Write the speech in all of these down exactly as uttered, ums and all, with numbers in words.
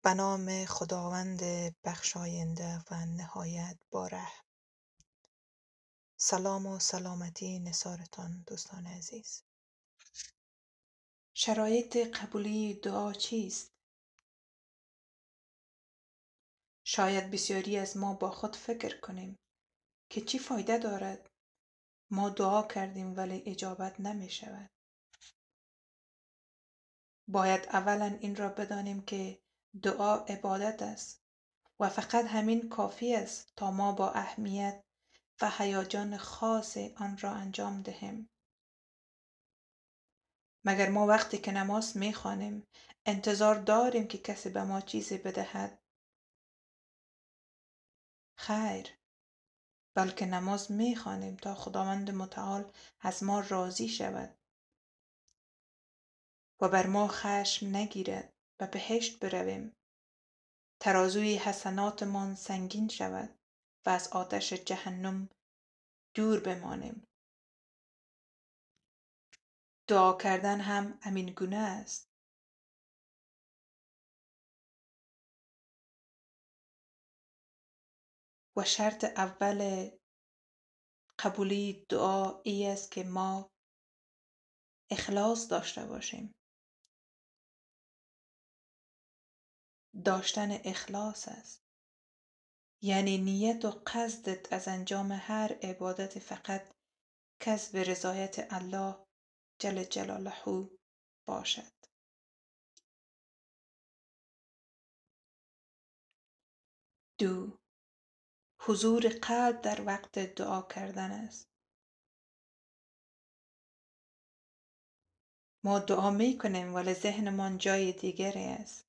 به نام خداوند بخشاینده و نهایت بارحم. سلام و سلامتی نثارتان دوستان عزیز. شرایط قبولی دعا چیست؟ شاید بسیاری از ما با خود فکر کنیم که چی فایده دارد؟ ما دعا کردیم ولی اجابت نمی شود. باید اولا این را بدانیم که دعا عبادت است و فقط همین کافی است تا ما با اهمیت و هیجان خاص آن را انجام دهیم. مگر ما وقتی که نماز می‌خوانیم انتظار داریم که کسی به ما چیزی بدهد؟ خیر، بلکه نماز می‌خوانیم تا خداوند متعال از ما راضی شود و بر ما خشم نگیرد و بهشت برویم. ترازوی حسناتمان سنگین شود و از آتش جهنم دور بمانیم. دعا کردن هم همین گونه است. و شرط اول قبولی دعا ای است که ما اخلاص داشته باشیم. داشتن اخلاص است. یعنی نیت و قصدت از انجام هر عبادت فقط کسب رضایت الله جل جلاله باشد. دو، حضور قلب در وقت دعا کردن است. ما دعا می کنیم ولی ذهنمان جای دیگری است.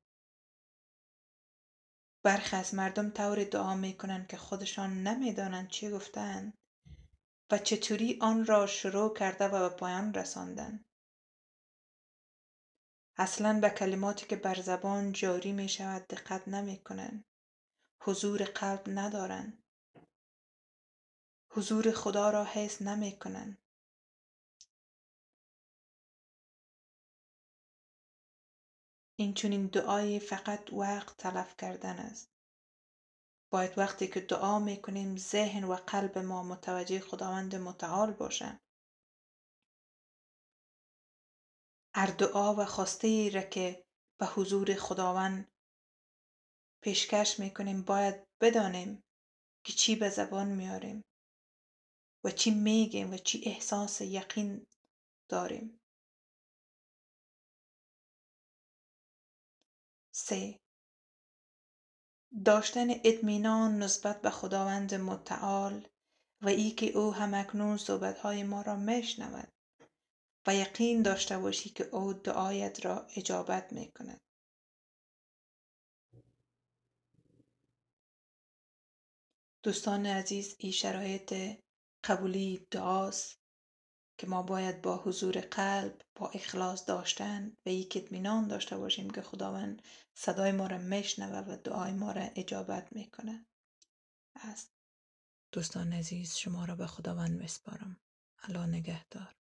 برخی از مردم طوری دعا می کنند که خودشان نمی دانند چی گفتند و چطوری آن را شروع کرده و به پایان رساندند. اصلاً به کلماتی که بر زبان جاری می شود دقت نمی کنند. حضور قلب ندارند. حضور خدا را حس نمی کنند. این چنین دعای فقط وقت تلف کردن است. باید وقتی که دعا می کنیم ذهن و قلب ما متوجه خداوند متعال باشند. هر دعا و خواسته ای را که به حضور خداوند پیشکش می کنیم باید بدانیم که چی به زبان میاریم و چی میگیم و چی احساس یقین داریم. سه، داشتن اطمینان نسبت به خداوند متعال و ای که او همکنون صحبتهای ما را میشنود و یقین داشته باشی که او دعایت را اجابت میکند. دوستان عزیز، این شرایط قبولی دعاست که ما باید با حضور قلب، با اخلاص داشتن و یک اطمینان داشته باشیم که خداوند صدای ما را میشنوه و دعای ما را اجابت میکنه. است. دوستان عزیز، شما را به خداوند میسپارم. الله نگهدار.